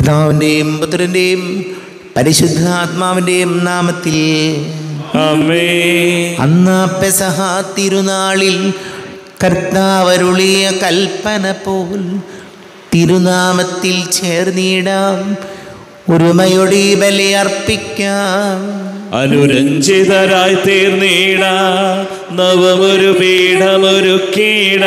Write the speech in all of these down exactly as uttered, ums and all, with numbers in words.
പിതാവിൻ്റെയും പുത്രൻ്റെയും പരിശുദ്ധാത്മാവിൻ്റെയും നാമത്തിൽ ആമേൻ. അന്ന് പെസഹ തിരുനാളിൽ കർത്താവരുളിയ കൽപ്പന പോൽ തിരുനാമത്തിൽ ചേർന്നിടാം, ഒരുമയോടെ ബലി അർപ്പിക്കാം. അനുരഞ്ജിതരായി തീർന്നീട നവമൊരു പീഠമൊരുക്കീട,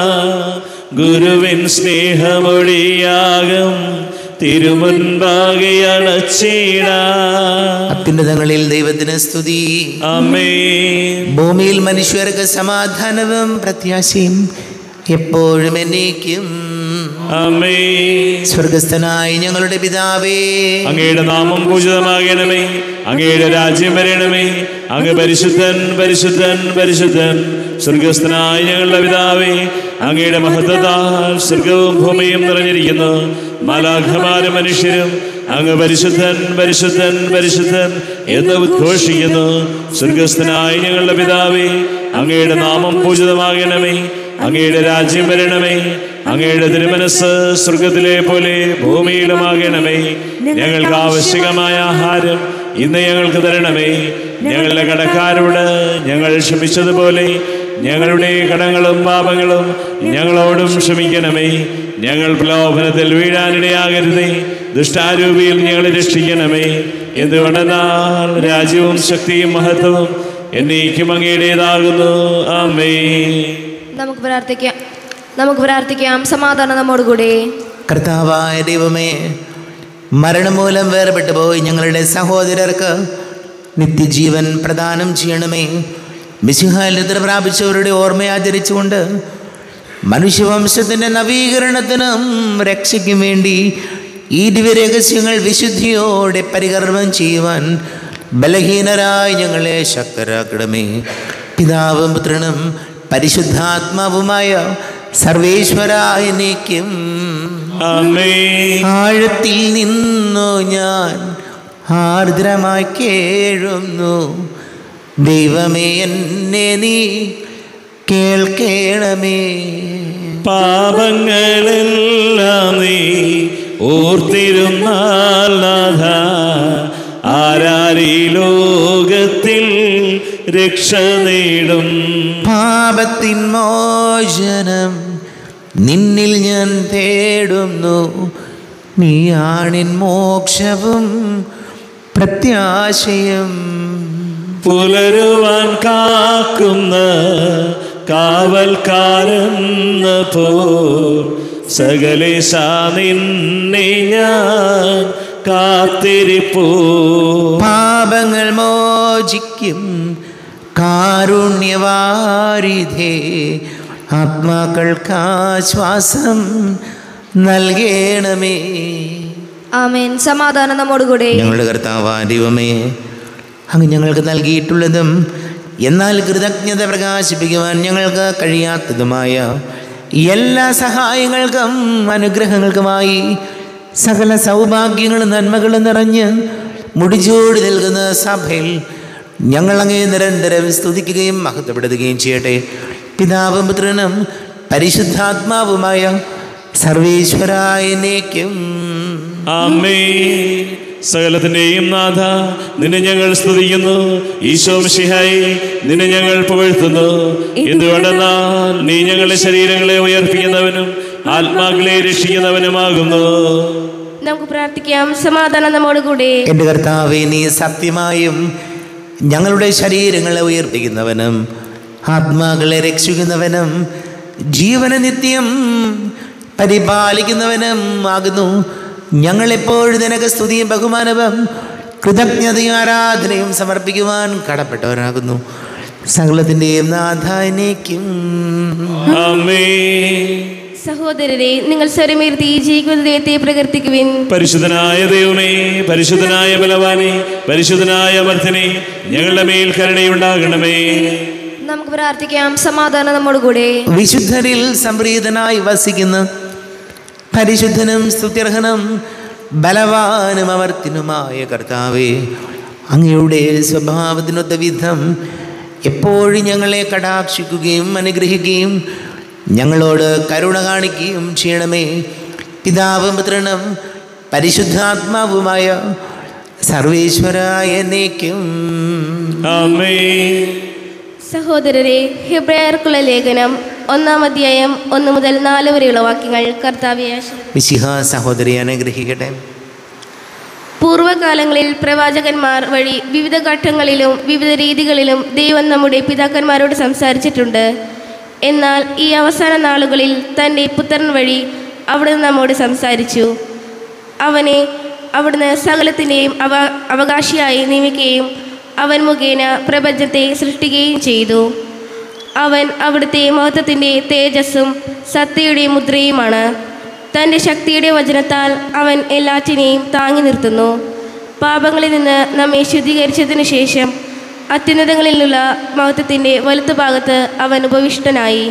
ഗുരുവിൻ സ്നേഹമൊഴിയാകും തിരുമുൻപാകെ അണച്ചീട. അത്യുന്നതങ്ങളിൽ ദൈവത്തിന് സ്തുതി. ആമേൻ. ഭൂമിയിൽ മനുഷ്യർക്ക് സമാധാനവും പ്രത്യാശയും എപ്പോഴും എന്നേക്കും. ആമേൻ. സ്വർഗസ്ഥനായ ഞങ്ങളുടെ പിതാവേ, അങ്ങയുടെ നാമം പൂജിതമാകണമേ, അങ്ങയുടെ രാജ്യം വരണമേ, അങ്ങ് പരിശുദ്ധൻ പരിശുദ്ധൻ പരിശുദ്ധൻ. സ്വർഗസ്ഥനായ ഞങ്ങളുടെ പിതാവേ, അങ്ങയുടെ മഹത്വത്താൽ സ്വർഗവും ഭൂമിയും നിറഞ്ഞിരിക്കുന്നു. മാലാഖമാരും മനുഷ്യരും അങ്ങ് പരിശുദ്ധൻ പരിശുദ്ധൻ പരിശുദ്ധൻ എന്ന് ഉദ്ഘോഷിക്കുന്നു. സ്വർഗസ്ഥനായ ഞങ്ങളുടെ പിതാവേ, അങ്ങയുടെ നാമം പൂജിതമാകണമേ, അങ്ങയുടെ രാജ്യം വരണമേ, അങ്ങയുടെ തിരുമനസ് സ്വർഗത്തിലെ പോലെ ഭൂമിയിലുമാകണമേ. ഞങ്ങൾക്ക് ആവശ്യകമായ ആഹാരം ഇന്ന് ഞങ്ങൾക്ക് തരണമേ. ഞങ്ങളുടെ കടക്കാരോട് ഞങ്ങൾ ക്ഷമിച്ചതുപോലെ ഞങ്ങളുടെ കടങ്ങളും പാപങ്ങളും ഞങ്ങളോടും ക്ഷമിക്കണമേ. ഞങ്ങൾ പ്രലോഭനത്തിൽ വീഴാനിടയാകരുതേ, ദുഷ്ടാരൂപിയിൽ ഞങ്ങളെ രക്ഷിക്കണമേ. എന്തുകൊണ്ടെന്നാൽ രാജ്യവും ശക്തിയും മഹത്വവും എന്നേക്കും അങ്ങയുടേതാകുന്നു. ആമേൻ. നമുക്ക് പ്രാർത്ഥിക്കാം നമുക്ക് പ്രാർത്ഥിക്കാം സമാധാനം നമ്മോടുകൂടെ. കർത്താവായ ദൈവമേ, മരണം മൂലം വേർപെട്ടു പോയി ഞങ്ങളുടെ സഹോദരർക്ക് നിത്യജീവൻ പ്രദാനം ചെയ്യണമേ. മിശിഹായിൽ നിദ്ര പ്രാപിച്ചവരുടെ ഓർമ്മയാചരിച്ചുകൊണ്ട് മനുഷ്യവംശത്തിൻ്റെ നവീകരണത്തിനും രക്ഷയ്ക്കും വേണ്ടി ഈ ദിവ്യരഹസ്യങ്ങൾ വിശുദ്ധിയോടെ പരികർമ്മം ചെയ്യുവാൻ ബലഹീനരായി ഞങ്ങളെ ശക്തരാക്കണമേ. പിതാവും പുത്രനും പരിശുദ്ധാത്മാവുമായ സർവേശ്വരായ എന്നേക്കും. ആമേൻ. ആഴത്തിൽ നിന്നു ഞാൻ ആർദ്രമായി കേഴുന്നു, ദൈവമേ എന്നെ നീ കേൾക്കേണമേ. പാപങ്ങളെല്ലാം നീ ഓർത്തിരുന്നാൽ നാഥ, ആരാരീ ലോകത്തിൽ രക്ഷ നേടും. പാപത്തിൻ മോചനം നിന്നിൽ ഞാൻ തേടുന്നു, നീയാണിൻ മോക്ഷവും പ്രത്യാശയും. പുലരുവാൻ കാക്കുന്ന കാവൽക്കാരെന്ന പോ സകലേശ നിന്നെ ഞാൻ കാത്തിരിപ്പൂ. പാപങ്ങൾ മോചിക്കും കാരുണ്യവാരിധേ, ആത്മാക്കൾക്കാശ്വാസം നൽകണമേ. ആമേൻ. സമാധാനം നമ്മോടുകൂടെ. ഞങ്ങളുടെ കർത്താവായ ദൈവമേ, അങ്ങ് ഞങ്ങൾക്ക് നൽകിയിട്ടുള്ളതും എന്നാൽ കൃതജ്ഞത പ്രകാശിപ്പിക്കുവാൻ ഞങ്ങൾക്ക് കഴിയാത്തതുമായ എല്ലാ സഹായങ്ങൾക്കും അനുഗ്രഹങ്ങൾക്കുമായി സകല സൗഭാഗ്യങ്ങളും നന്മകളും നിറഞ്ഞ് മുടിചൂടി നിൽക്കുന്ന സഭയിൽ ഞങ്ങളങ്ങേ നിരന്തരം സ്തുതിക്കുകയും മഹത്വപ്പെടുത്തുകയും ചെയ്യട്ടെ. പിതാവും പുത്രനും പരിശുദ്ധാത്മാവുമായ സർവേശ്വരായ എന്നേക്കും. ആമേൻ. സകലത്തിന്റെയും നാഥ, നിന്നെ ഞങ്ങൾ സ്തുതിക്കുന്നു. ഈശോ മിശിഹായേ, നിന്നെ ഞങ്ങൾ പുകഴ്ത്തുന്നു. എന്തുകൊണ്ടെന്നാൽ നീ ഞങ്ങളുടെ ശരീരങ്ങളെ ഉയർപ്പിക്കുന്നവനും ആത്മാക്കളെ രക്ഷിക്കുന്നവനുമാകുന്നു. നമുക്ക് പ്രാർത്ഥിക്കാം സമാധാനം നമ്മോടുകൂടെ. എൻ്റെ കർത്താവേ, നീ സത്യമായും ഞങ്ങളുടെ ശരീരങ്ങളെ ഉയർപ്പിക്കുന്നവനും ആത്മാക്കളെ രക്ഷിക്കുന്നവനും ജീവന നിത്യം പരിപാലിക്കുന്നവനും ആകുന്നു. ഞങ്ങളെപ്പോഴും നിനക്ക് സ്തുതിയും ബഹുമാനവും കൃതജ്ഞതയും ആരാധനയും സമർപ്പിക്കുവാൻ കടപ്പെട്ടവരാകുന്നു. സകലത്തിൻ്റെയും നാഥാനേക്കും. ആമേൻ. സഹോദരരെ, നിങ്ങൾ സ്വരമേർത്തി ജീവിക്കുന്ന ദൈവത്തെ പ്രകീർത്തിക്കുവിൻ. പരിശുദ്ധനായ ദൈവമേ, പരിശുദ്ധനായ ബലവാനെ, പരിശുദ്ധനായ അമർത്തനെ, ഞങ്ങളുടെ മേൽ കരുണയുണ്ടാകണമേ. നമുക്ക് പ്രാർത്ഥിക്കാം സമാധാനം നമ്മോടുകൂടെ. വിശുദ്ധരിൽ സംപ്രീതനായി വസിക്കുന്ന പരിശുദ്ധനും സ്തുത്യർഹനും ബലവാനും അമർത്തിനുമായ കർത്താവേ, അങ്ങയുടെ സ്വഭാവത്തിനൊത്ത വിധം എപ്പോഴും ഞങ്ങളെ കടാക്ഷിക്കുകയും അനുഗ്രഹിക്കുകയും ഞങ്ങളോട് കരുണ കാണിക്കുകയും ചെയ്യണമേ. പിതാവും പുത്രനും പരിശുദ്ധാത്മാവുമായ സർവേശ്വരായ എന്നേക്കും ആമേൻ. സഹോദരരെ, ഹെബ്രായർക്കുള്ള ലേഖനം ഒന്നാം അധ്യായം ഒന്ന് മുതൽ നാല് വരെയുള്ള വാക്യങ്ങൾ കർത്താവെ ആശീർവദിക്കട്ടെ. മിശിഹ സഹോദരി അനുഗ്രഹിക്കട്ടെ. പൂർവ്വകാലങ്ങളിൽ പ്രവാചകന്മാർ വഴി വിവിധ ഘട്ടങ്ങളിലും വിവിധ രീതികളിലും ദൈവം നമ്മുടെ പിതാക്കന്മാരോട് സംസാരിച്ചിട്ടുണ്ട്. എന്നാൽ ഈ അവസാന നാളുകളിൽ തൻ്റെ പുത്രൻ വഴി അവിടുന്ന് നമ്മോട് സംസാരിച്ചു. അവനെ അവിടുന്ന് സകലത്തിൻ്റെയും അവ അവകാശിയായി നിയമിക്കുകയും അവൻ മുഖേന പ്രപഞ്ചത്തെ സൃഷ്ടിക്കുകയും ചെയ്തു. അവൻ അവിടുത്തെ മഹത്വത്തിൻ്റെ തേജസ്സും സത്യയുടെ മുദ്രയുമാണ്. തൻ്റെ ശക്തിയുടെ വചനത്താൽ അവൻ എല്ലാറ്റിനെയും താങ്ങി നിർത്തുന്നു. പാപങ്ങളിൽ നിന്ന് നമ്മെ ശുദ്ധീകരിച്ചതിനു ശേഷം അത്യുന്നതങ്ങളിലുള്ള മഹത്വത്തിൻ്റെ വലത്തുഭാഗത്ത് അവൻ ഉപവിഷ്ടനായി.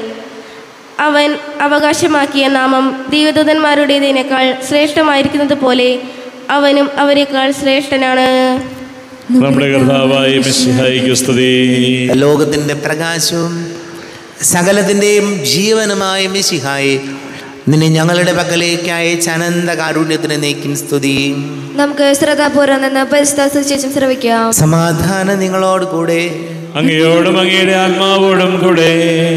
അവൻ അവകാശമാക്കിയ നാമം ദൈവദൂതന്മാരുടേതിനേക്കാൾ ശ്രേഷ്ഠമായിരിക്കുന്നത് പോലെ അവനും അവരെക്കാൾ ശ്രേഷ്ഠനാണ്. നമ്മുടെ കർത്താവായ മിശിഹായിക്ക് സ്തുതി. ലോകത്തിൻ്റെ പ്രകാശവും സകലത്തിൻ്റെയും ജീവനുമായ മിശിഹായെ, നിന്നെ ഞങ്ങളുടെ പക്കലേക്ക് അയച്ച അനന്ത കാരുണ്യത്തിന് നീക്കും സ്തുതി. നമുക്ക് ശ്രദ്ധാപൂർവ്വം നിന്ന് പരിശുദ്ധ സുവിശേഷം ശ്രവിക്കാം. സമാധാനം നിങ്ങളോട് കൂടെ. അങ്ങയോടും അങ്ങയുടെ ആത്മാവോടും കൂടെ.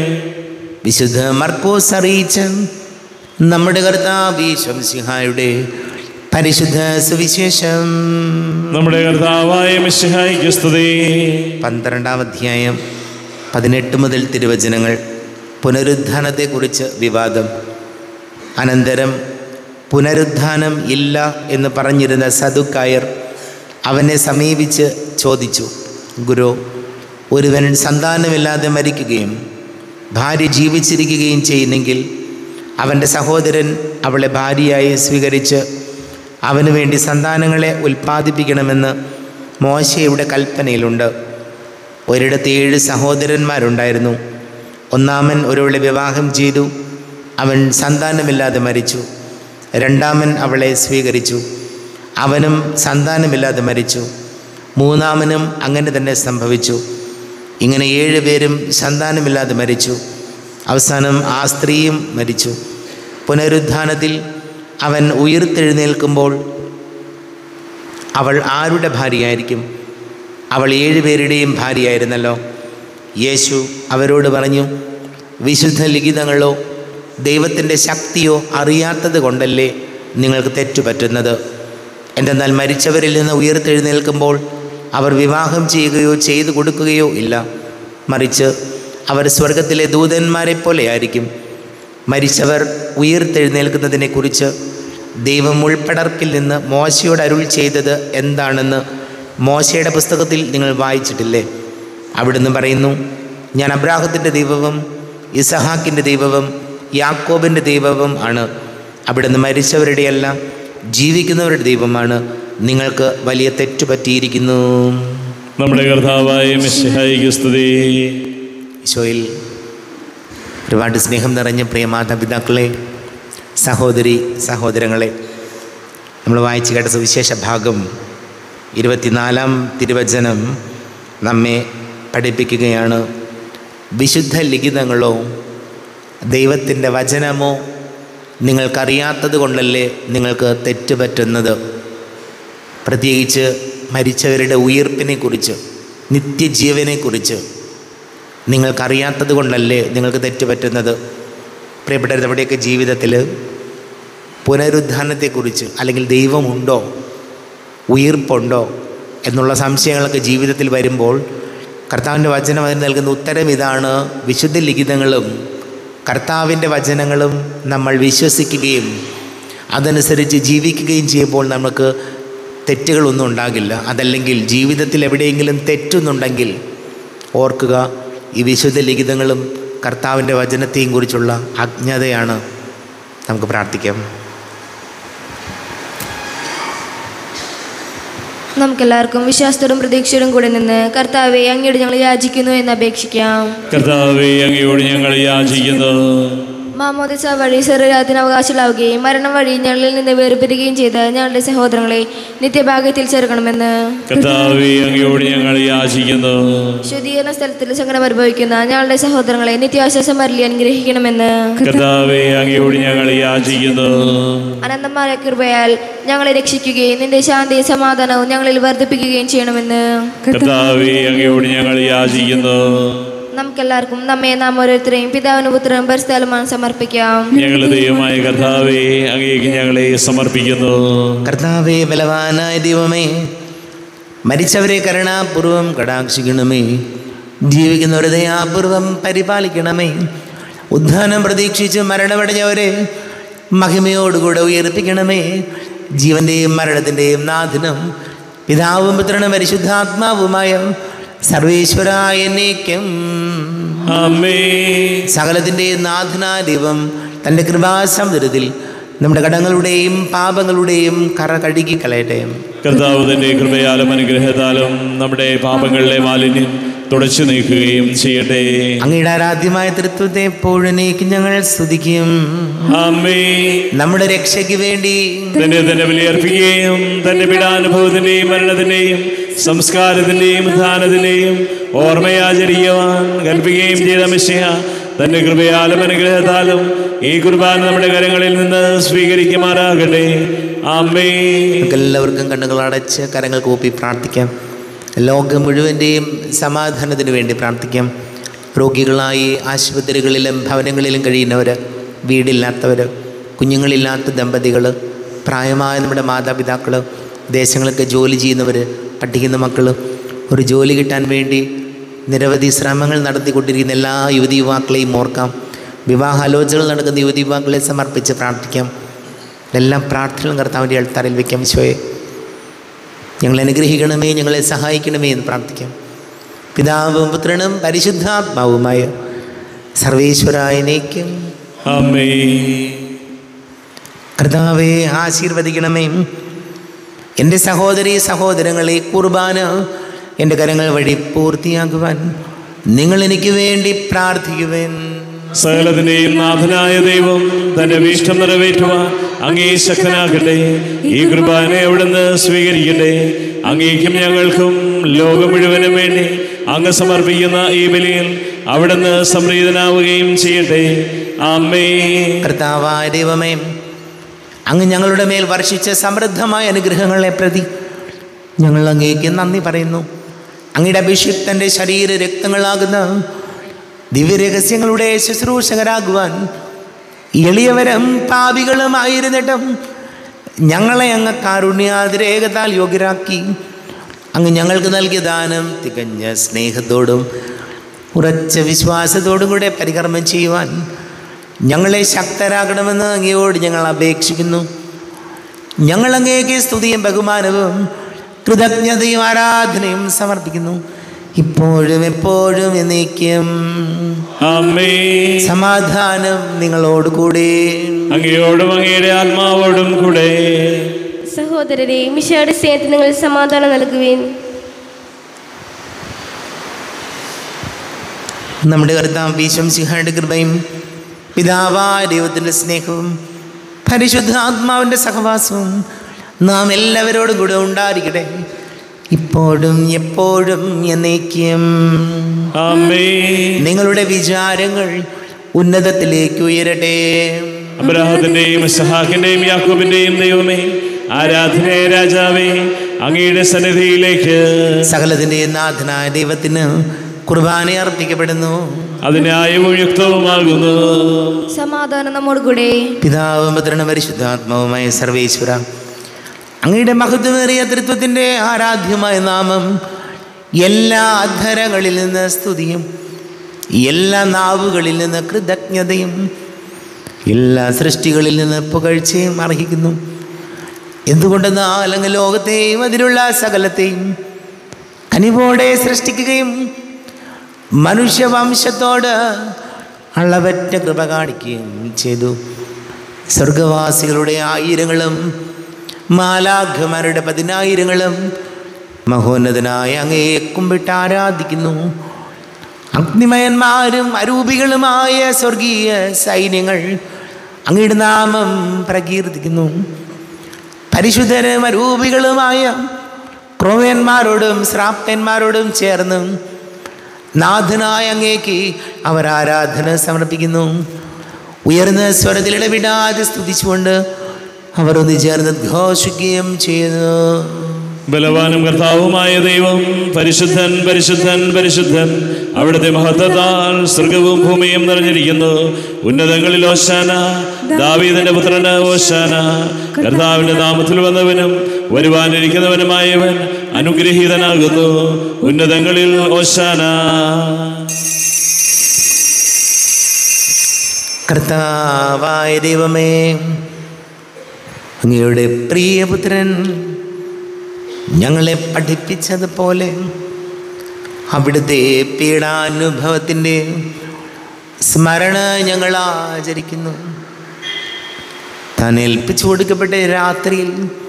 വിശുദ്ധ മർക്കോസ് അറിയിച്ച നമ്മുടെ കർത്താവ് ഈശോ മിശിഹായുടെ പരിശുദ്ധ സുവിശേഷം. നമ്മുടെ കർത്താവായ മിശിഹായിക്ക് സ്തുതി. പന്ത്രണ്ടാം അധ്യായം പതിനെട്ട് മുതൽ തിരുവചനങ്ങൾ. പുനരുത്ഥാനത്തെക്കുറിച്ച് വിവാദം. അനന്തരം പുനരുത്ഥാനം ഇല്ല എന്ന് പറഞ്ഞിരുന്ന സദുക്കായർ അവനെ സമീപിച്ച് ചോദിച്ചു, ഗുരു, ഒരുവൻ സന്താനമില്ലാതെ മരിക്കുകയും ഭാര്യ ജീവിച്ചിരിക്കുകയും ചെയ്യുന്നെങ്കിൽ അവൻ്റെ സഹോദരൻ അവളെ ഭാര്യയായി സ്വീകരിച്ച് അവനു വേണ്ടി സന്താനങ്ങളെ ഉൽപ്പാദിപ്പിക്കണമെന്ന് മോശയുടെ കൽപ്പനയിലുണ്ട്. ഒരിടത്ത് ഏഴ് സഹോദരന്മാരുണ്ടായിരുന്നു. ഒന്നാമൻ ഒരുവളെ വിവാഹം ചെയ്തു. അവൻ സന്താനമില്ലാതെ മരിച്ചു. രണ്ടാമൻ അവളെ സ്വീകരിച്ചു. അവനും സന്താനമില്ലാതെ മരിച്ചു. മൂന്നാമനും അങ്ങനെ തന്നെ സംഭവിച്ചു. ഇങ്ങനെ ഏഴ് പേരും സന്താനമില്ലാതെ മരിച്ചു. അവസാനം ആ സ്ത്രീയും മരിച്ചു. പുനരുത്ഥാനത്തിൽ അവൻ ഉയിർത്തെഴുന്നേൽക്കുമ്പോൾ അവൾ ആരുടെ ഭാര്യയായിരിക്കും? അവൾ ഏഴുപേരുടെയും ഭാര്യയായിരുന്നല്ലോ. യേശു അവരോട് പറഞ്ഞു, വിശുദ്ധ ലിഖിതങ്ങളോ ദൈവത്തിൻ്റെ ശക്തിയോ അറിയാത്തത് കൊണ്ടല്ലേ നിങ്ങൾക്ക് തെറ്റുപറ്റുന്നത്. എന്തെന്നാൽ മരിച്ചവരിൽ നിന്ന് ഉയിർത്തെഴുന്നേൽക്കുമ്പോൾ അവർ വിവാഹം ചെയ്യുകയോ ചെയ്തു കൊടുക്കുകയോ ഇല്ല. മറിച്ച് അവർ സ്വർഗത്തിലെ ദൂതന്മാരെ പോലെയായിരിക്കും. മരിച്ചവർ ഉയിർത്തെഴുന്നേൽക്കുന്നതിനെക്കുറിച്ച് ദൈവം ഉൾപ്പടർപ്പിൽ നിന്ന് മോശയോട് അരുൾ ചെയ്തത് എന്താണെന്ന് മോശയുടെ പുസ്തകത്തിൽ നിങ്ങൾ വായിച്ചിട്ടില്ലേ? അവിടുന്ന് പറയുന്നു, ഞാൻ അബ്രാഹത്തിൻ്റെ ദൈവവും ഇസഹാക്കിൻ്റെ ദൈവവും യാക്കോബിൻ്റെ ദൈവവും ആണ്. അവിടുന്ന് മരിച്ചവരുടെയല്ല ജീവിക്കുന്നവരുടെ ദൈവമാണ്. നിങ്ങൾക്ക് വലിയ തെറ്റുപറ്റിയിരിക്കുന്നു. നമ്മുടെ കർത്താവായ മിശിഹായിക്ക് സ്തുതി. ഈശോയിൽ ഒരുപാട് സ്നേഹം നിറഞ്ഞ പ്രിയ മാതാപിതാക്കളെ, സഹോദരി സഹോദരങ്ങളെ, നമ്മൾ വായിച്ചു കേട്ട സുവിശേഷ ഭാഗം ഇരുപത്തിനാലാം തിരുവചനം നമ്മെ പഠിപ്പിക്കുകയാണ്. വിശുദ്ധ ലിഖിതങ്ങളോ ദൈവത്തിൻ്റെ വചനമോ നിങ്ങൾക്കറിയാത്തത് കൊണ്ടല്ലേ നിങ്ങൾക്ക് തെറ്റുപറ്റുന്നത്. പ്രത്യേകിച്ച് മരിച്ചവരുടെ ഉയിർപ്പിനെക്കുറിച്ച്, നിത്യജീവനെക്കുറിച്ച് നിങ്ങൾക്കറിയാത്തത് കൊണ്ടല്ലേ നിങ്ങൾക്ക് തെറ്റുപറ്റുന്നത്. പ്രിയപ്പെട്ടവർ, നമ്മുടെയൊക്കെ ജീവിതത്തിൽ പുനരുത്ഥാനത്തെക്കുറിച്ച് അല്ലെങ്കിൽ ദൈവമുണ്ടോ, ഉയിർപ്പുണ്ടോ എന്നുള്ള സംശയങ്ങളൊക്കെ ജീവിതത്തിൽ വരുമ്പോൾ കർത്താവിൻ്റെ വചനം അതിന് നൽകുന്ന ഉത്തരം ഇതാണ്. വിശുദ്ധ ലിഖിതങ്ങളും കർത്താവിൻ്റെ വചനങ്ങളും നമ്മൾ വിശ്വസിക്കുകയും അതനുസരിച്ച് ജീവിക്കുകയും ചെയ്യുമ്പോൾ നമുക്ക് തെറ്റുകളൊന്നും ഉണ്ടാകില്ല. അതല്ലെങ്കിൽ ജീവിതത്തിൽ എവിടെയെങ്കിലും തെറ്റുന്നുണ്ടെങ്കിൽ ഓർക്കുക, ഈ വിശുദ്ധ ലിഖിതങ്ങളും കർത്താവിൻ്റെ വചനത്തെയും കുറിച്ചുള്ള അജ്ഞതയാണ്. നമുക്ക് പ്രാർത്ഥിക്കാം. നമുക്കെല്ലാവർക്കും വിശ്വാസത്തോടും പ്രതീക്ഷയോടും കൂടെ നിന്ന് കർത്താവെ അങ്ങയോട് ഞങ്ങൾ യാചിക്കുന്നു എന്ന് അപേക്ഷിക്കാം. കർത്താവേ, അങ്ങയോട് ഞങ്ങൾ യാചിക്കുന്നു. മാമോദിസ വഴി സ്വർഗ്ഗരാജ്യത്തിന് അവകാശികളാവുകയും മരണം വഴി ഞങ്ങളിൽ നിന്ന് വേർപിരിയുകയും ചെയ്ത ഞങ്ങളുടെ സഹോദരങ്ങളെ നിത്യഭാഗ്യത്തിൽ ചേർക്കണമെന്ന് കർത്താവേ, അങ്ങയോട് ഞങ്ങൾ യാചിക്കുന്നു. ശുദ്ധീകരണ സ്ഥലത്തിൽ സങ്കടം അനുഭവിക്കുന്ന ഞങ്ങളുടെ സഹോദരങ്ങളെ നിത്യാശ്വാസം അരുളി അനുഗ്രഹിക്കണമെന്ന് കർത്താവേ, അങ്ങയോട് ഞങ്ങൾ യാചിക്കുന്നു. അനന്തമായ കൃപയാൽ ഞങ്ങളെ രക്ഷിക്കുകയും നിന്റെ ശാന്തിയും സമാധാനവും ഞങ്ങളിൽ വർദ്ധിപ്പിക്കുകയും ചെയ്യണമെന്ന് കർത്താവേ, അങ്ങയോട് ഞങ്ങൾ യാചിക്കുന്നു. നമുക്കെല്ലാവർക്കും നമ്മെ നാം ഓരോരുത്തരെയും പിതാവിനും പുത്രനും പരിസ്ഥലമാണ് സമർപ്പിക്കാം. ഞങ്ങളുടെ ദൈവമായ കർത്താവേ, അങ്ങേക്ക് ഞങ്ങളെ സമർപ്പിക്കുന്നു. കർത്താവേ, ബലവാനായ ദൈവമേ, മരിച്ചവരെ കരുണാപൂർവം കടാക്ഷിക്കണമേ. ജീവിക്കുന്നവരെ ദയാപൂർവം പരിപാലിക്കണമേ. ഉദ്ധാനം പ്രതീക്ഷിച്ച് മരണമടഞ്ഞവരെ മഹിമയോടുകൂടെ ഉയർപ്പിക്കണമേ. ജീവന്റെയും മരണത്തിൻ്റെയും നാഥനും പിതാവും പുത്രനും പരിശുദ്ധാത്മാവുമായ സർവേശ്വരായ എന്നേക്കും ആമേൻ. സകലത്തിൻ്റെയും നാഥനായ ദൈവം തൻ്റെ കൃപാസമുദ്രത്തിൽ നമ്മുടെ കടങ്ങളുടെയും പാപങ്ങളുടെയും കറ കഴുകി കളയട്ടെ. കർത്താവ് തന്റെ കൃപയാലും അനുഗ്രഹത്താലും നമ്മുടെ പാപങ്ങളിലെ മാലിന്യം തുടച്ചു നീക്കുകയും ചെയ്യട്ടെ. അങ്ങയുടെ ആരാധ്യമായ തൃത്വത്തെ എപ്പോഴേക്കും ഞങ്ങൾ സ്തുതിക്കും. ആമേൻ. നമ്മുടെ രക്ഷയ്ക്ക് വേണ്ടി തന്നെ തന്നെ ബലിയർപ്പിക്കുകയും തന്റെ പീഡാനുഭവത്തിന്റെയും മരണത്തിന്റെയും സംസ്കാരത്തിന്റെയും ഉത്ഥാനത്തിന്റെയും ഓർമ്മയാചരിക്കുവാൻ കൽപ്പിക്കുകയും ചെയ്ത മിശിഹ തന്റെ കൃപയാലും അനുഗ്രഹത്താലും ഈ കുർബാന നമ്മുടെ കരങ്ങളിൽ നിന്ന് സ്വീകരിക്കുമാറാകട്ടെ. ആമേൻ. എല്ലാവർക്കും കണ്ണുകൾ അടച്ച് കരങ്ങൾ കൂപ്പി പ്രാർത്ഥിക്കാം. ലോകം മുഴുവൻ്റെയും സമാധാനത്തിന് വേണ്ടി പ്രാർത്ഥിക്കാം. രോഗികളായി ആശുപത്രികളിലും ഭവനങ്ങളിലും കഴിയുന്നവർ, വീടില്ലാത്തവർ, കുഞ്ഞുങ്ങളില്ലാത്ത ദമ്പതികൾ, പ്രായമായ നമ്മുടെ മാതാപിതാക്കൾ, ദേശങ്ങളൊക്കെ ജോലി ചെയ്യുന്നവർ, പഠിക്കുന്ന മക്കൾ, ഒരു ജോലി കിട്ടാൻ വേണ്ടി നിരവധി ശ്രമങ്ങൾ നടത്തിക്കൊണ്ടിരിക്കുന്ന എല്ലാ യുവതി യുവാക്കളെയും ഓർക്കാം. വിവാഹാലോചനകൾ നടക്കുന്ന യുവതി യുവാക്കളെ സമർപ്പിച്ച് പ്രാർത്ഥിക്കാം. എല്ലാ പ്രാർത്ഥനകളും കർത്താവിൻ്റെ അൾത്താറിൽ വയ്ക്കാം. ഈശോയെ, ഞങ്ങളെ അനുഗ്രഹിക്കണമേ, ഞങ്ങളെ സഹായിക്കണമേ എന്ന് പ്രാർത്ഥിക്കാം. പിതാവും പുത്രനും പരിശുദ്ധാത്മാവുമായ സർവേശ്വരായ എന്നേക്കും ആമേൻ. കർത്താവെ, ആശീർവദിക്കണമേ. എൻ്റെ സഹോദരി സഹോദരങ്ങളെ, കുർബാന എൻ്റെ കരങ്ങൾ വഴി പൂർത്തിയാക്കുവാൻ നിങ്ങൾ എനിക്ക് വേണ്ടി പ്രാർത്ഥിക്കുവാൻ. സകലത്തിന്റെയും നാഥനായ ദൈവം തന്റെ വീഷ്ടം നിറവേറ്റുവാൻ അങ്ങേ ശക്തനാകട്ടെ. ഈ കുർബാനെ അവിടുന്ന് സ്വീകരിക്കട്ടെ. അങ്ങേക്കും ഞങ്ങൾക്കും ലോകം മുഴുവനും വേണ്ടി അങ്ങ് സമർപ്പിക്കുന്ന ഈ ബലിയിൽ അവിടുന്ന് സംപ്രീതനാവുകയും ചെയ്യട്ടെ. ആമേൻ. കർത്താവായ ദൈവമേ, അങ്ങ് ഞങ്ങളുടെ മേൽ വർഷിച്ച സമൃദ്ധമായ അനുഗ്രഹങ്ങളെ പ്രതി ഞങ്ങൾ അങ്ങേക്ക് നന്ദി പറയുന്നു. അങ്ങയുടെ അഭിഷിക്തൻ്റെ ശരീര രക്തങ്ങളാകുന്ന ദിവ്യരഹസ്യങ്ങളുടെ ശുശ്രൂഷകരാകുവാൻ എളിയവരും പാപികളുമായിരുന്നിട്ടും ഞങ്ങളെ അങ്ങ് കാരുണ്യാതിരേകത്താൽ യോഗ്യരാക്കി. അങ്ങ് ഞങ്ങൾക്ക് നൽകിയ ദാനം തികഞ്ഞ സ്നേഹത്തോടും ഉറച്ച വിശ്വാസത്തോടും കൂടെ പരികർമ്മം ചെയ്യുവാൻ ഞങ്ങളെ ശക്തരാകണമെന്ന് അങ്ങയോട് ഞങ്ങൾ അപേക്ഷിക്കുന്നു. ഞങ്ങൾ അങ്ങേക്ക് സ്തുതിയും ബഹുമാനവും കൃതജ്ഞതയും ആരാധനയും സമർപ്പിക്കുന്നു, ഇപ്പോഴും എപ്പോഴും എന്നേക്കും. ആമേൻ. സമാധാനം നിങ്ങളോട് കൂടെ. അങ്ങയോടും അങ്ങയുടെ ആത്മാവോടും കൂടെ. സഹോദരരെ, മിശിഹായുടെ സ്നേഹത്തിൽ നിങ്ങൾ സമാധാനം നൽകുവിൻ. നമ്മുടെ കർത്താവ് ഈശോമിശിഹായുടെ കൃപയും പിതാവായ ദൈവത്തിൻ്റെ സ്നേഹവും പരിശുദ്ധാത്മാവിൻ്റെ സഹവാസവും നാം എല്ലാവരോടും കൂടെ ഉണ്ടായിരിക്കട്ടെ, ഇപ്പോഴും എപ്പോഴും എന്നേക്കും. ആമേൻ. നിങ്ങളുടെ വിചാരങ്ങൾ ഉന്നതത്തിലേക്ക് ഉയരട്ടെ. അബ്രഹാത്തിന്റെയും ഇസ്ഹാക്കിന്റെയും യാക്കോബിന്റെയും ദൈവമേ, ആരാധനേ രാജാവേ, അങ്ങയുടെ സന്നിധിയിലേക്ക് സകലത്തിൻ്റെ നാഥനായ ദൈവത്തിന് കുർബാന അർപ്പിക്കപ്പെടുന്നു. അതിനായവും യുക്തവുമാകുന്നു. സമാധാനം നമ്മോട് കൂടെ. പിതാവും പുത്രനും പരിശുദ്ധാത്മാവുമായ സർവേശ്വര, അങ്ങയുടെ മഹത്വമേറിയ തൃത്വത്തിൻ്റെ ആരാധ്യമായ നാമം എല്ലാ അധരങ്ങളിൽ നിന്ന് സ്തുതിയും എല്ലാ നാവുകളിൽ നിന്ന് കൃതജ്ഞതയും എല്ലാ സൃഷ്ടികളിൽ നിന്ന് പുകഴ്ചയും അർഹിക്കുന്നു. എന്തുകൊണ്ടെന്നാൽ അങ്ങ് ലോകത്തെയും അതിലുള്ള സകലത്തെയും കനിവോടെ സൃഷ്ടിക്കുകയും മനുഷ്യവംശത്തോട് അളവറ്റ കൃപ കാണിക്കുകയും ചെയ്തു. സ്വർഗവാസികളുടെ ആയിരങ്ങളും മാലാഖമാരുടെ പതിനായിരങ്ങളും മഹോന്നതനായ അങ്ങയെ കുമ്പിട്ട് ആരാധിക്കുന്നു. അഗ്നിമയന്മാരും അരൂപികളുമായ സ്വർഗീയ സൈന്യങ്ങൾ അങ്ങയുടെ നാമം പ്രകീർത്തിക്കുന്നു. പരിശുദ്ധരും അരൂപികളുമായ ക്രോവ്യന്മാരോടും ശ്രാപ്പന്മാരോടും ചേർന്ന് നാഥനായ അങ്ങേക്ക് അവർ ആരാധന സമർപ്പിക്കുന്നു. ഉയർന്ന സ്വരത്തിൽ ഇടവിടാതെ സ്തുതിച്ചുകൊണ്ട് അവർ ഒന്ന് ചേർന്ന് ഘോഷിക്കുകയും ചെയ്യുന്നു. ബലവാനും കർത്താവുമായ ദൈവം പരിശുദ്ധൻ പരിശുദ്ധൻ പരിശുദ്ധൻ, അവിടുത്തെ മഹത്വത്താൽ സ്വർഗവും ഭൂമിയും നിറഞ്ഞിരിക്കുന്നു. ഉന്നതങ്ങളിൽ ഓശാന, ദാവീദിന്റെ പുത്രന് ഓശാന. കർത്താവിന്റെ നാമത്തിൽ വന്നവനും വരുവാനിരിക്കുന്നവനുമായവൻ അനുഗ്രഹീതനാകുന്നു. ഉന്നതങ്ങളിൽ ഓശാന. കർത്താവായ ദൈവമേ, അങ്ങയുടെ പ്രിയപുത്രൻ ഞങ്ങളെ പഠിപ്പിച്ചതുപോലെ അവിടുത്തെ പീഡാനുഭവത്തിൻ്റെ സ്മരണ ഞങ്ങൾ ആചരിക്കുന്നു. താൻ ഏൽപ്പിച്ചു കൊടുക്കപ്പെട്ട രാത്രിയിൽ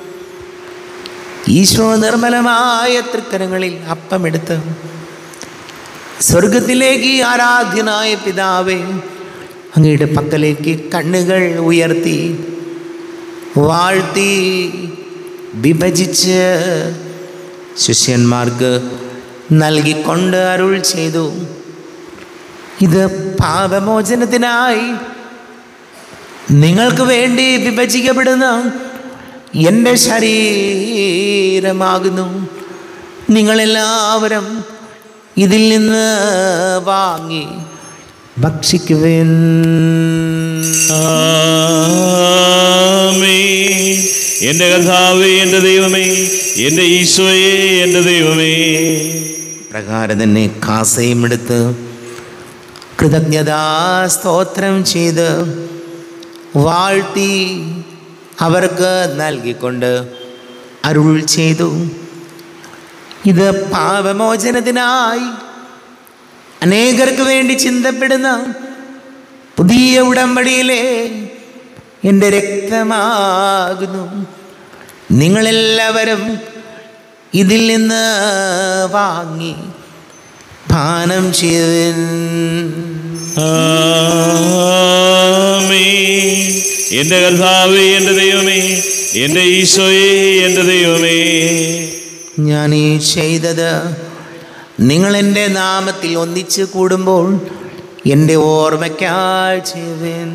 ഈശോ നിർമ്മലമായ തൃക്കരങ്ങളിൽ അപ്പമെടുത്ത് സ്വർഗത്തിലേക്ക് ആരാധ്യനായ പിതാവേ, അങ്ങയുടെ പക്കലേക്ക് കണ്ണുകൾ ഉയർത്തി വാഴ്ത്തി വിഭജിച്ച് ശിഷ്യന്മാർക്ക് നൽകിക്കൊണ്ട് അരുൾ ചെയ്തു, ഇത് പാപമോചനത്തിനായി നിങ്ങൾക്ക് വേണ്ടി വിഭജിക്കപ്പെടുന്ന എൻ്റെ ശരീരമാകുന്നു. നിങ്ങളെല്ലാവരും ഇതിൽ നിന്ന് വാങ്ങി ഭക്ഷിക്കുവിൻ. എൻ്റെ കർത്താവേ, എൻ്റെ ദൈവമേ, എൻ്റെ ഈശോയെ, എൻ്റെ ദൈവമേ. പ്രകാരം തന്നെ കാസയും എടുത്ത് കൃതജ്ഞതാ സ്തോത്രം ചെയ്ത് വാഴ്ത്തി അവർക്ക് നൽകിക്കൊണ്ട് അരുൾ ചെയ്തു, ഇത് പാപമോചനത്തിനായി അനേകർക്ക് വേണ്ടി ചിന്തപ്പെടുന്ന പുതിയ ഉടമ്പടിയിലെ എൻ്റെ രക്തമാകുന്നു. നിങ്ങളെല്ലാവരും ഇതിൽ നിന്ന് വാങ്ങി പാനം ചെയ്യുവിൻ. എൻ്റെ കർത്താവേ, എൻ്റെ ദൈവമേ, എൻ്റെ ഈശോയെ, എൻ്റെ ദൈവമേ. ഞാൻ ഈ ചെയ്തത് നിങ്ങൾ എൻ്റെ നാമത്തിൽ ഒന്നിച്ച് കൂടുമ്പോൾ എൻ്റെ ഓർമ്മയ്ക്കായി ചെയ്യുവിൻ.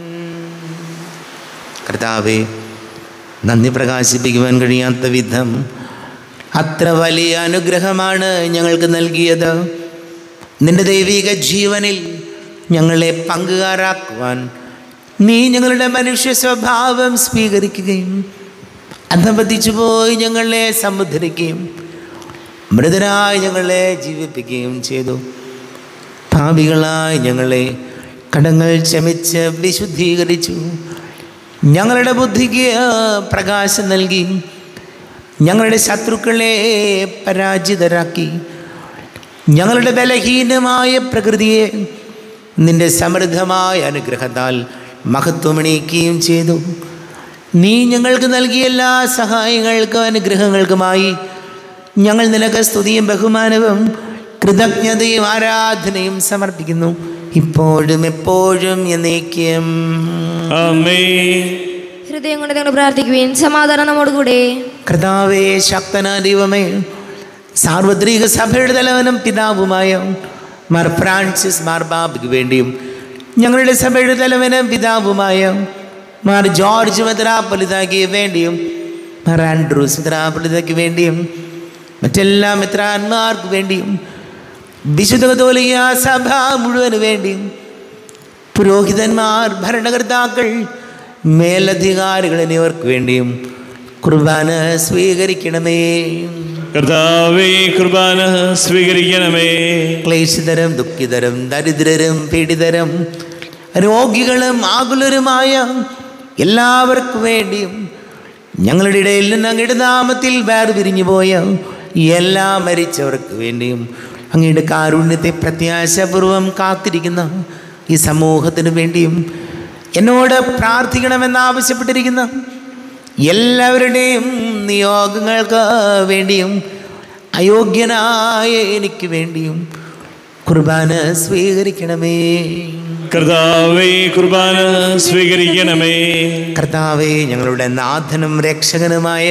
കർത്താവേ, നന്ദി പ്രകാശിപ്പിക്കുവാൻ കഴിയാത്ത വിധം അത്ര വലിയ അനുഗ്രഹമാണ് ഞങ്ങൾക്ക് നൽകിയത്. നിൻ്റെ ദൈവിക ജീവനിൽ ഞങ്ങളെ പങ്കുകാരാക്കുവാൻ നീ ഞങ്ങളുടെ മനുഷ്യ സ്വഭാവം സ്വീകരിക്കുകയും അധപതിച്ചു പോയി ഞങ്ങളെ സമുദ്ധരിക്കുകയും മൃതരായി ഞങ്ങളെ ജീവിപ്പിക്കുകയും ചെയ്തു. പാപികളായി ഞങ്ങളെ കടങ്ങൾ ക്ഷമിച്ച് വിശുദ്ധീകരിച്ചു. ഞങ്ങളുടെ ബുദ്ധിക്ക് പ്രകാശം നൽകി ഞങ്ങളുടെ ശത്രുക്കളെ പരാജിതരാക്കി. ഞങ്ങളുടെ ബലഹീനമായ പ്രകൃതിയെ നിൻ്റെ സമൃദ്ധമായ അനുഗ്രഹത്താൽ മഹത്വമണിയിക്കുകയും ചെയ്തു. നീ ഞങ്ങൾക്ക് നൽകിയ എല്ലാ സഹായങ്ങൾക്കും അനുഗ്രഹങ്ങൾക്കുമായി ഞങ്ങൾ നിനക്ക് സ്തുതിയും ബഹുമാനവും കൃതജ്ഞതയും ആരാധനയും സമർപ്പിക്കുന്നു, ഇപ്പോഴും എപ്പോഴും എന്നേക്കും. ആമേൻ. ഹൃദയം കൊണ്ട് നിങ്ങൾ പ്രാർത്ഥിക്കുവിൻ. സമാധാനം നമ്മോടുകൂടെ. കർത്താവേ, ശക്തനായ ദൈവമേ, സാർവത്രിക സഭയുടെ തലവനും പിതാവുമായ മാർ ഫ്രാൻസിസ് മാർബാബയ്ക്ക് വേണ്ടിയും ഞങ്ങളുടെ സഭയുടെ തലവനും പിതാവുമായ മാർ ജോർജ് മെത്രാപ്പൊലീത്തായ്ക്ക് വേണ്ടിയും മാർ ആൻഡ്രൂസ് മെത്രാപ്പൊലീത്തായ്ക്ക് വേണ്ടിയും മറ്റെല്ലാ മെത്രാന്മാർക്ക് വേണ്ടിയും വിശുദ്ധ കത്തോലിക്ക സഭ മുഴുവന് വേണ്ടിയും പുരോഹിതന്മാർ, ഭരണകർത്താക്കൾ, മേലധികാരികൾ എന്നിവർക്ക് വേണ്ടിയും കുർബാന സ്വീകരിക്കണമേ. കർത്താവേ, കുർബാന സ്വീകരിക്കണമേ. ക്ലേശിതരും ദുഃഖിതരും ദരിദ്രരും പീഡിതരും രോഗികളും ആകുലരുമായ എല്ലാവർക്കും വേണ്ടിയും ഞങ്ങളുടെ ഇടയിൽ നിന്ന് അങ്ങയുടെ നാമത്തിൽ വേർപിരിഞ്ഞു പോയ എല്ലാ മരിച്ചവർക്ക് വേണ്ടിയും അങ്ങയുടെ കാരുണ്യത്തെ പ്രത്യാശപൂർവം കാത്തിരിക്കുന്ന ഈ സമൂഹത്തിന് വേണ്ടിയും എന്നോട് പ്രാർത്ഥിക്കണമെന്നാവശ്യപ്പെട്ടിരിക്കുന്ന എല്ലാവരുടെയും നിയോഗങ്ങൾക്ക് വേണ്ടിയും അയോഗ്യനായ എനിക്ക് വേണ്ടിയും കുർബാന സ്വീകരിക്കണമേ. കർത്താവേ, കുർബാന സ്വീകരിക്കണമേ. കർത്താവേ, ഞങ്ങളുടെ നാഥനും രക്ഷകനുമായ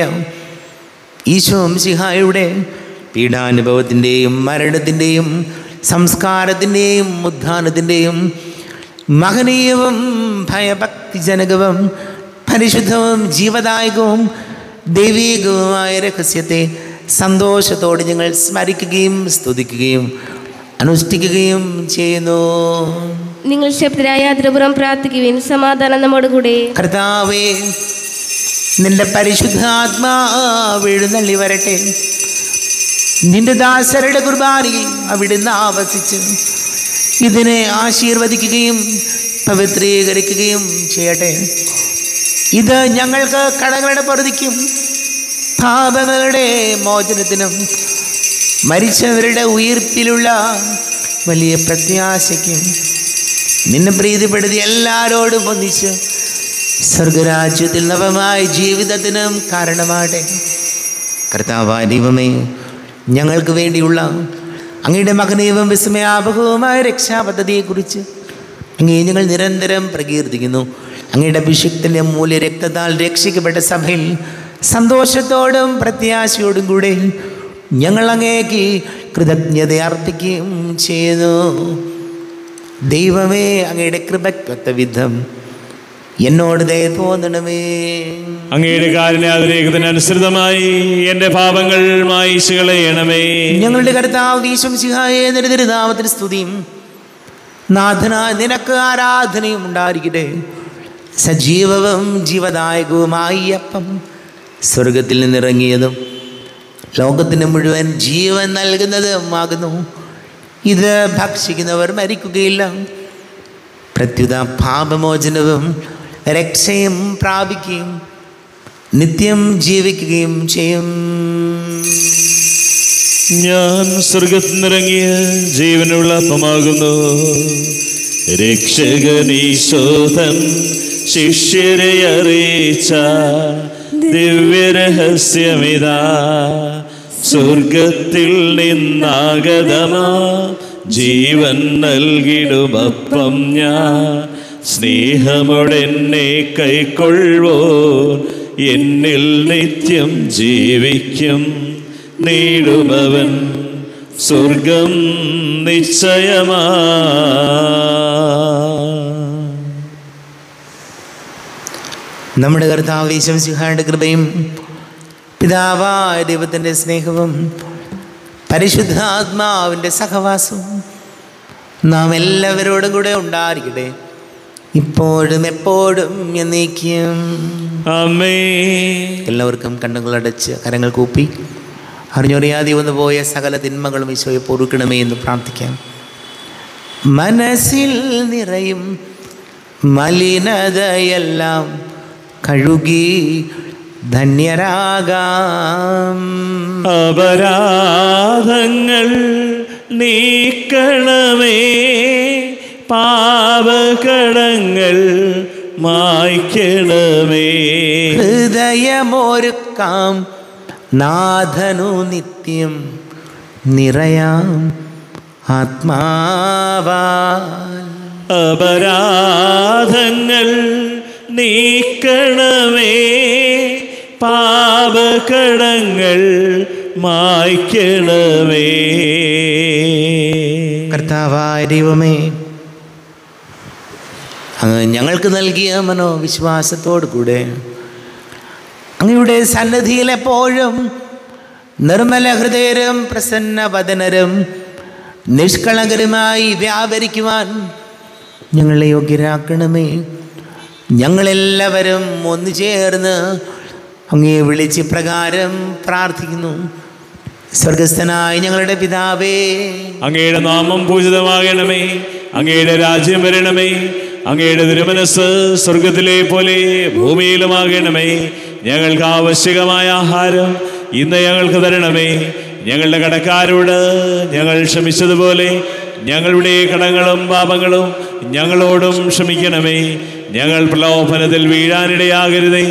ഈശോ മിശിഹായുടെ പീഡാനുഭവത്തിൻ്റെയും മരണത്തിൻ്റെയും സംസ്കാരത്തിൻ്റെയും ഉത്ഥാനത്തിൻ്റെയും മഹനീയവും ഭയഭക്തിജനകവും പരിശുദ്ധവും ജീവദായകവും ദൈവീകവുമായ രഹസ്യത്തെ സന്തോഷത്തോടെ ഞങ്ങൾ സ്മരിക്കുകയും സ്തുതിക്കുകയും അനുഷ്ഠിക്കുകയും ചെയ്യുന്നു. നിങ്ങൾ ശബ്ദരായ അതിരപുറം പ്രാർത്ഥിക്കുവിൻ. സമാധാനം നമ്മോട് കൂടെ. കർത്താവേ, നിന്റെ പരിശുദ്ധാത്മാവ് എഴുന്നള്ളി വരട്ടെ. നിന്റെ ദാസരുടെ കുർബാനയിൽ അവിടുന്ന് ആവസിച്ച് ഇതിനെ ആശീർവദിക്കുകയും പവിത്രീകരിക്കുകയും ചെയ്യട്ടെ. ഇത് ഞങ്ങൾക്ക് കടങ്ങളുടെ പൊറുതിക്കും പാപങ്ങളുടെ മോചനത്തിനും മരിച്ചവരുടെ ഉയിർപ്പിലുള്ള വലിയ പ്രത്യാശയ്ക്കും നിന്നെ പ്രീതിപ്പെടുത്തി എല്ലാവരോടും ഒന്നിച്ച് സ്വർഗരാജ്യത്തിൽ നവമായ ജീവിതത്തിനും കാരണമാകട്ടെ. കർത്താവായ ദൈവമേ, ഞങ്ങൾക്ക് വേണ്ടിയുള്ള അങ്ങയുടെ മകനീയവും വിസ്മയാപകവുമായ രക്ഷാപദ്ധതിയെക്കുറിച്ച് അങ്ങേ ഞങ്ങൾ നിരന്തരം പ്രകീർത്തിക്കുന്നു. അങ്ങയുടെ അഭിഷിക്തൻ്റെ മൂല്യ രക്തത്താൽ രക്ഷിക്കപ്പെട്ട സഭയിൽ സന്തോഷത്തോടും പ്രത്യാശയോടും കൂടെ ഞങ്ങൾ അങ്ങേക്ക് കൃതജ്ഞത അർപ്പിക്കുകയും ചെയ്യുന്നു. ദൈവമേ, അങ്ങയുടെ കൃപയ്ക്കൊത്ത വിധം എന്നോട് ദയ തോന്നണമേ. അങ്ങയുടെ കാരുണ്യാതിരേകത്തിനനുസൃതമായി എൻ്റെ പാപങ്ങൾ മായിച്ചു കളയണമേ. ഞങ്ങളുടെ കർത്താവ് ഈശോ മിശിഹായെ നിരതിരുനാമത്തിന് സ്തുതിയും നാഥനായ നിനക്ക് ആരാധനയും ഉണ്ടായിരിക്കട്ടെ. സജീവവും ജീവദായകവുമായി അപ്പം സ്വർഗത്തിൽ നിന്നിറങ്ങിയതും ലോകത്തിന് മുഴുവൻ ജീവൻ നൽകുന്നതുമാകുന്നു. ഇത് ഭക്ഷിക്കുന്നവർ മരിക്കുകയില്ല, പ്രത്യുത പാപമോചനവും രക്ഷയും പ്രാപിക്കുകയും നിത്യം ജീവിക്കുകയും ചെയ്യും. ഞാൻ സ്വർഗത്തിൽ നിന്നിറങ്ങിയ ജീവനുള്ള അപ്പമാകുന്നു. രക്ഷകനീശോധൻ ശിഷ്യരെ അറിയിച്ച ദിവ്യരഹസ്യമിതാ. സ്വർഗത്തിൽ നിന്നാഗതമാ ജീവൻ നൽകിടുമപ്പം ഞാൻ. സ്നേഹമോടെന്നെ കൈക്കൊള്ളുവോ എന്നിൽ നിത്യം ജീവിക്കും. നേടുമവൻ സ്വർഗം നിശ്ചയമാ. നമ്മുടെ കർത്താവ് ഈശോ മിശിഹായുടെ കൃപയും പിതാവായ ദൈവത്തിൻ്റെ സ്നേഹവും പരിശുദ്ധാത്മാവിൻ്റെ സഹവാസവും നാം എല്ലാവരോടും കൂടെ ഉണ്ടായിരിക്കട്ടെ, ഇപ്പോഴും എപ്പോഴും എന്നേക്കും. ആമേൻ. എല്ലാവർക്കും കണ്ണുകളടച്ച് കരങ്ങൾ കൂപ്പി അറിഞ്ഞറിയാതെ വന്നു പോയ സകല തിന്മകളും ഈശോയെ പൊറുക്കണമേ എന്ന് പ്രാർത്ഥിക്കാം. മനസ്സിൽ നിറയും മലിനതയെല്ലാം കഴുകി ധന്യരാകാം. അപരാധങ്ങൾ നീക്കണമേ, പാപകടങ്ങൾ മായ്ക്കണമേ. ഹൃദയമൊരുക്കാം നാഥനു നിത്യം നിറയാം ആത്മാവാൽ. അപരാധങ്ങൾ നീക്കണമേ, പാപകടങ്ങൾ മായ്ക്കണമേ. കർത്താവായ ദൈവമേ, അങ്ങ് ഞങ്ങൾക്ക് നൽകിയ മനോവിശ്വാസത്തോടു കൂടെ അങ്ങയുടെ സന്നിധിയിൽ എപ്പോഴും നിർമ്മല ഹൃദയരും പ്രസന്നവദനരും നിഷ്കളങ്കരുമായി വ്യാപരിക്കുവാൻ ഞങ്ങളെ യോഗ്യരാക്കണമേ. ഞങ്ങളെല്ലാവരും ഒന്നു ചേർന്ന് അങ്ങയെ വിളിച്ച് പ്രകാരം പ്രാർത്ഥിക്കുന്നു. സ്വർഗസ്ഥനായ ഞങ്ങളുടെ പിതാവേ, അങ്ങയുടെ നാമം പൂജിതമാകണമേ. അങ്ങയുടെ രാജ്യം വരണമേ. അങ്ങയുടെ തിരുമനസ് സ്വർഗത്തിലെ പോലെ ഭൂമിയിലുമാകണമേ. ഞങ്ങൾക്ക് ആവശ്യകമായ ആഹാരം ഇന്ന് ഞങ്ങൾക്ക് തരണമേ. ഞങ്ങളുടെ കടക്കാരോട് ഞങ്ങൾ ക്ഷമിച്ചതുപോലെ ഞങ്ങളുടെ കടങ്ങളും പാപങ്ങളും ഞങ്ങളോടും ക്ഷമിക്കണമേ. ഞങ്ങൾ പ്രലോഭനത്തിൽ വീഴാനിടയാകരുതേ,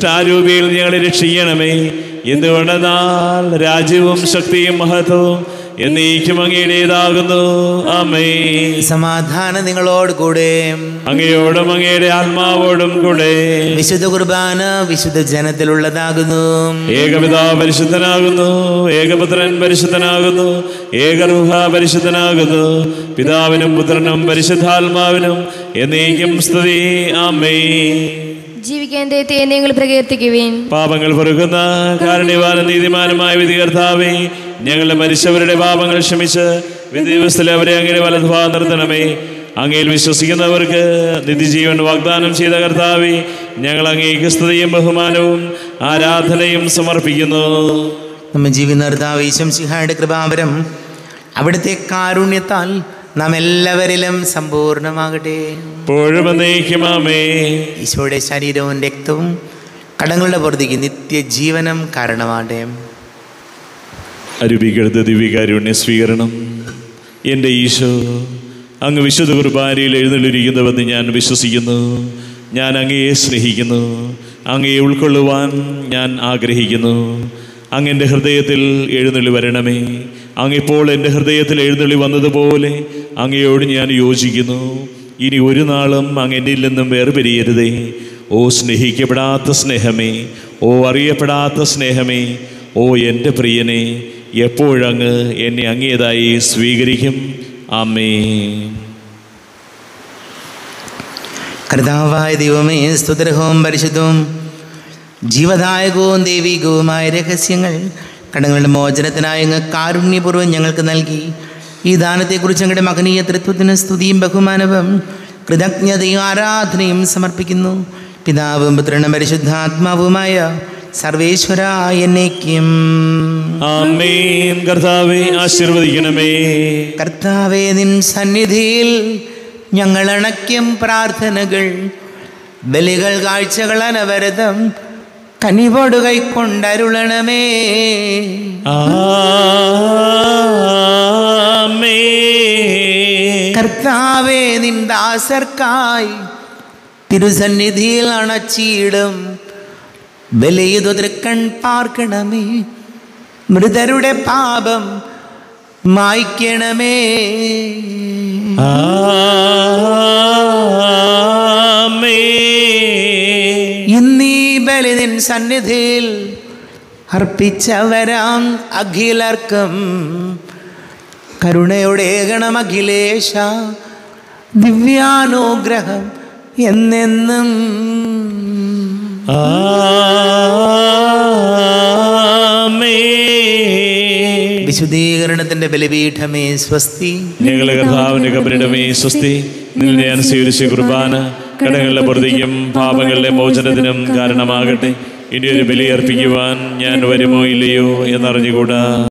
ദുഷ്ടാരൂപിയിൽ ഞങ്ങളെ രക്ഷിക്കണമേ. എന്തുകൊണ്ടെന്നാൽ രാജ്യവും ശക്തിയും മഹത്വവും എന്നേക്കും അങ്ങയുടേതാകുന്നു. ആമേൻ. സമാധാനം നിങ്ങളോട് കൂടെ. അങ്ങയോടും അങ്ങയുടെ ആത്മാവോടും കൂടെ. വിശുദ്ധ കുർബാന വിശുദ്ധ ജനത്തിലുള്ളതാകുന്നു. ഏകപിതാവ് പരിശുദ്ധനാകുന്നു, ഏകപുത്രൻ പരിശുദ്ധനാകുന്നു, ഏകരൂഹ പരിശുദ്ധനാകുന്നു. പിതാവിനും പുത്രനും പരിശുദ്ധാത്മാവിനും എന്നേക്കും സ്തുതി. ആമേൻ. ജീവിക്കാൻ ദൈവത്തെ നിങ്ങൾ പ്രകീർത്തിക്കുവിൻ. പാപങ്ങൾ പൊറുക്കുന്ന കാരുണ്യവാനും നീതിമാനുമായ വിധികർത്താവേ, ഞങ്ങളുടെ മരിച്ചവരുടെ പാപങ്ങൾ ക്ഷമിച്ച് വിധിദിവസത്തിൽ അവരെ അങ്ങനെ വലതുഭാഗം നിർത്തണമേ. അങ്ങയിൽ വിശ്വസിക്കുന്നവർക്ക് നിത്യജീവൻ വാഗ്ദാനം ചെയ്ത കർത്താവേ, ഞങ്ങൾ അങ്ങേക്ക് സ്തുതിയും ബഹുമാനവും ആരാധനയും സമർപ്പിക്കുന്നു. നമ്മ ജീവിക്കുന്ന കർത്താവ് ഈശംസിഹായുടെ കൃപാവരം അവിടുത്തെ കാരുണ്യത്താൽ നാം എല്ലാവരിലും സമ്പൂർണ്ണമാകട്ടെ. ഇപ്പോഴും എന്നേക്കും ആമേൻ. ഈശോയുടെ ശരീരവും രക്തവും കടങ്ങളുടെ പുറത്തേക്ക് നിത്യജീവനം കാരണമാകട്ടെ. അരുവികടുത്ത ദിവ്യകാരുണ്യ സ്വീകരണം. എൻ്റെ ഈശോ, അങ്ങ് വിശുദ്ധ കുർബാനയിൽ എഴുന്നള്ളിരിക്കുന്നുവെന്ന് ഞാൻ വിശ്വസിക്കുന്നു. ഞാൻ അങ്ങയെ സ്നേഹിക്കുന്നു. അങ്ങയെ ഉൾക്കൊള്ളുവാൻ ഞാൻ ആഗ്രഹിക്കുന്നു. അങ്ങെൻ്റെ ഹൃദയത്തിൽ എഴുന്നള്ളി വരണമേ. അങ്ങിപ്പോൾ എൻ്റെ ഹൃദയത്തിൽ എഴുന്നള്ളി വന്നതുപോലെ അങ്ങയോട് ഞാൻ യോജിക്കുന്നു. ഇനി ഒരു നാളും അങ്ങ് എന്നിൽ നിന്നും വേർപിരിയരുതേ. ഓ സ്നേഹിക്കപ്പെടാത്ത സ്നേഹമേ, ഓ അറിയപ്പെടാത്ത സ്നേഹമേ, ഓ എൻ്റെ പ്രിയനെ, എപ്പോഴങ്ങ് എന്നെ അങ്ങേതായി സ്വീകരിക്കും. ആമേൻ. കർത്താവായ ദൈവമേ, സ്തുതിർഹവും പരിശുദ്ധവും ജീവദായകവും ദൈവികവുമായ രഹസ്യങ്ങൾ കടങ്ങളുടെ മോചനത്തിനായി അങ്ങ് കാരുണ്യപൂർവ്വം ഞങ്ങൾക്ക് നൽകി. ഈ ദാനത്തെക്കുറിച്ച് ഞങ്ങളുടെ മകനീയ തൃത്വത്തിന് സ്തുതിയും ബഹുമാനവും കൃതജ്ഞതയും ആരാധനയും സമർപ്പിക്കുന്നു. പിതാവും പുത്രനും പരിശുദ്ധാത്മാവുമായ സർവേശ്വര എന്നേക്കും ആമേൻ. കർത്താവേ ആശീർവദിക്കണമേ. കർത്താവേ, നിൻ സന്നിധിയിൽ ഞങ്ങൾ അണയ്ക്കും പ്രാർത്ഥനകൾ, ബലികൾ, കാഴ്ചകൾ അനവരതം കനിവോട് കൈക്കൊണ്ടരുളണമേ. കർത്താവേ, നിൻ ദാസർക്കായി തിരുസന്നിധിയിൽ അണച്ചിടും ബലിയിതു തൃക്കൺ പാർക്കണമേ. മൃതരുടെ പാപം മായ്ക്കണമേ. ഇന്നീ ബലി നിൻ സന്നിധിയിൽ അർപ്പിച്ചവരാം അഖിലർക്കും കരുണയുടെ ഗണം അഖിലേശ ദിവ്യാനുഗ്രഹം എന്നെന്നും. വിശുദ്ധീകരണത്തിന്റെ ബലിപീഠമേ സ്വസ്തി. ഞങ്ങളുടെ കർത്താവിന്റെ കബരിടമേ സ്വസ്തി. നിന്നെ ഞാൻ സ്വീകരിച്ച കുർബാന കടങ്ങളുടെ പുറത്തേക്കും പാപങ്ങളുടെ മോചനത്തിനും കാരണമാകട്ടെ. ഇനിയൊരു ബലി അർപ്പിക്കുവാൻ ഞാൻ വരുമോ ഇല്ലയോ എന്നറിഞ്ഞുകൂടാ.